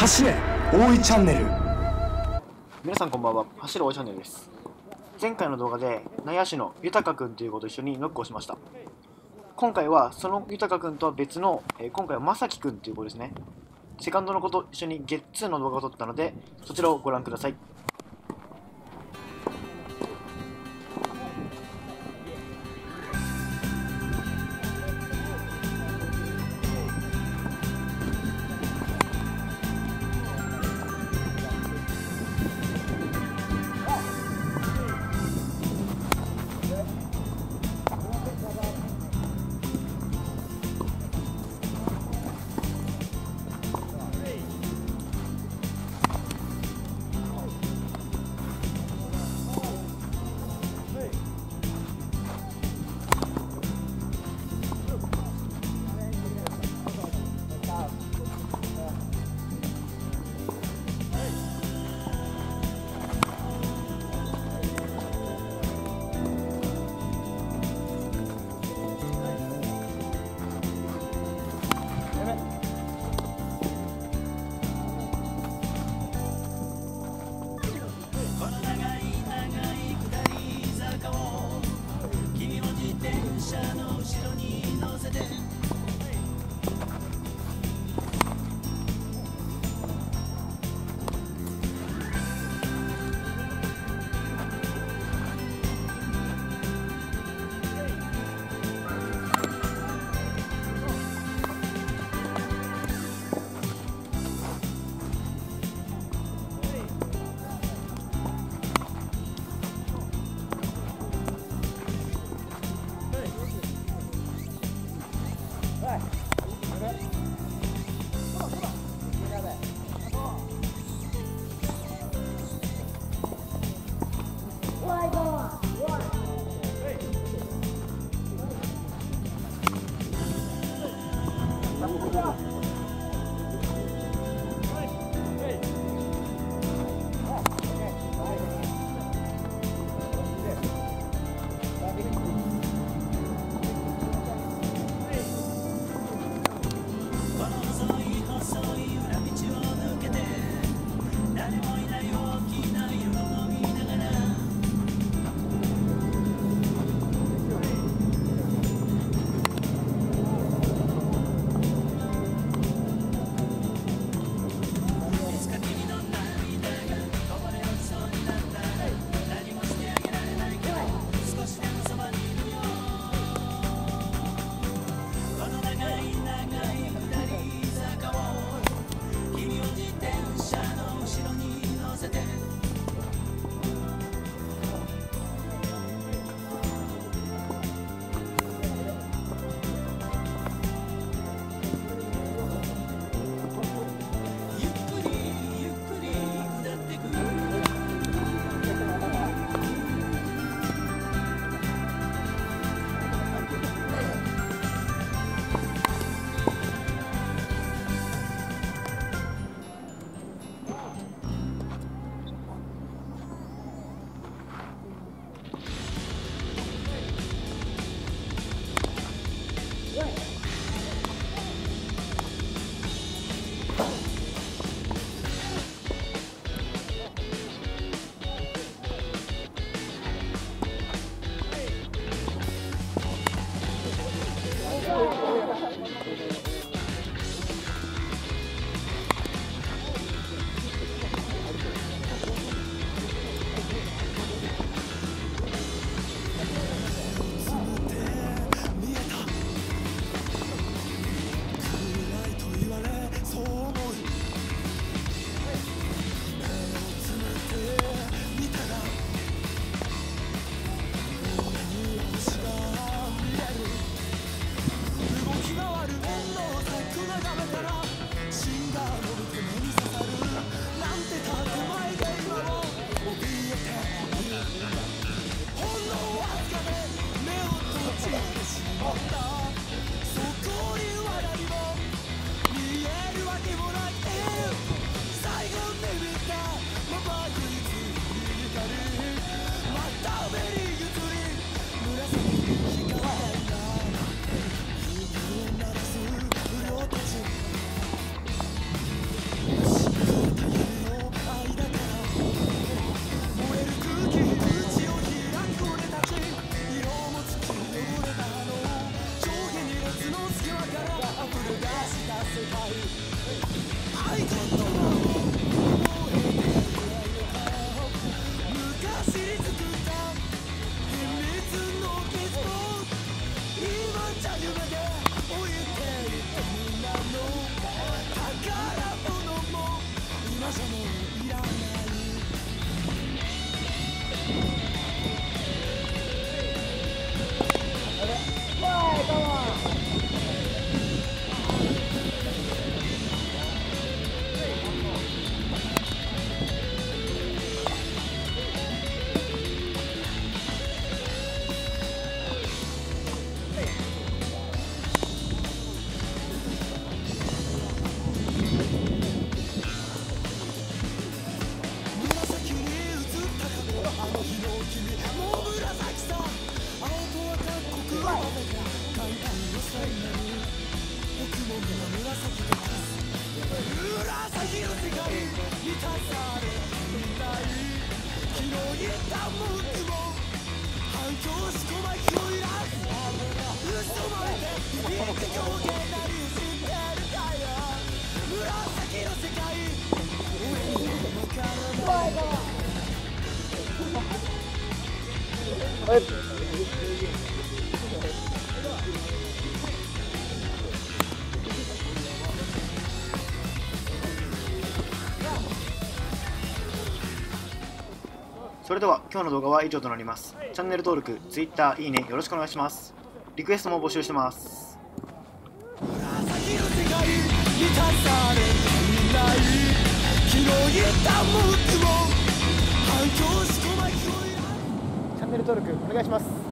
走れ大井チャンネル。 皆さんこんばんは。走るおいチャンネルです。前回の動画で内野手の豊くんという子と一緒にノックをしました。今回はその豊くんとは別の、今回はまさきくんという子ですね。セカンドの子と一緒にゲッツーの動画を撮ったので、そちらをご覧ください。 それでは今日の動画は以上となります。チャンネル登録、Twitter、いいねよろしくお願いします。リクエストも募集してます。チャンネル登録お願いします。